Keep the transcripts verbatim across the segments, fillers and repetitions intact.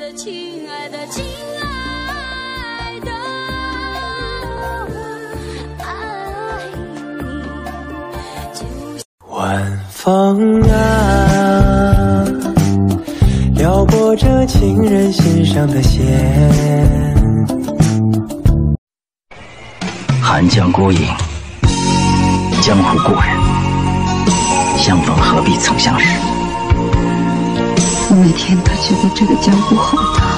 亲爱的，亲爱的，爱你就。 晚风啊，撩拨着情人心上的弦。 寒江孤影，江湖故人，相逢何必曾相识。 我每天都觉得这个江湖好大。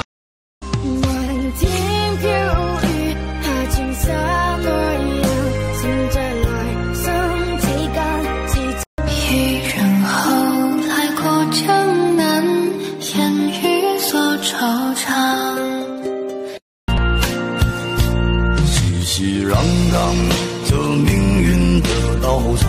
一人后来过江南，烟雨所惆怅。 熙熙攘攘，这命运的道场，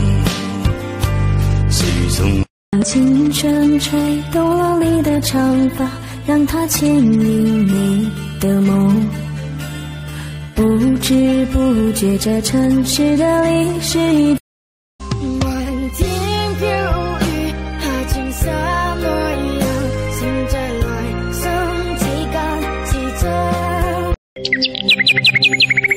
谁曾？ 清晨吹动了你的长发，让它牵引你的梦。不知不觉，这城市的历史已。漫天飘雨，下情沙模樣，現在來生只間自責。